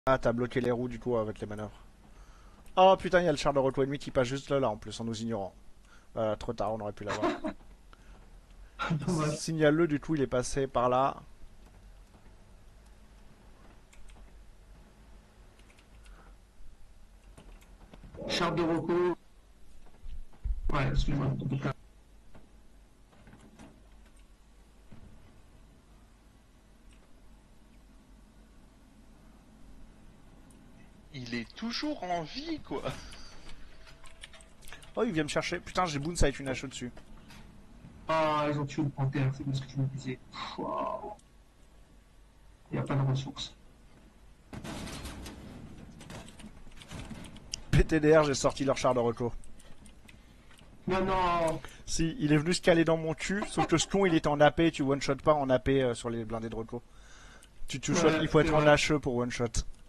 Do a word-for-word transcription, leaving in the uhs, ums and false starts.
Ah, t'as bloqué les roues du coup avec les manœuvres. Oh putain, il y a le char de retour ennemi qui passe juste là, là en plus, en nous ignorant. Voilà, trop tard, on aurait pu l'avoir. Dommage. Signale-le, du coup, il est passé par là. Char de Rocco. Ouais, excuse-moi. Il est toujours en vie, quoi. Oh, il vient me chercher. Putain, j'ai Boons avec une hache au-dessus. Ah, ils ont tué le panthère, c'est ce que je me disais. Waouh. Il n'y a pas de ressources. P T D R, j'ai sorti leur char de recours. Non, non. Si, il est venu se caler dans mon cul, sauf que ce con, il était en A P, tu one-shot pas en A P euh, sur les blindés de recours. Tu two shot, Ouais, il faut c'est être en vrai. H E pour one-shot.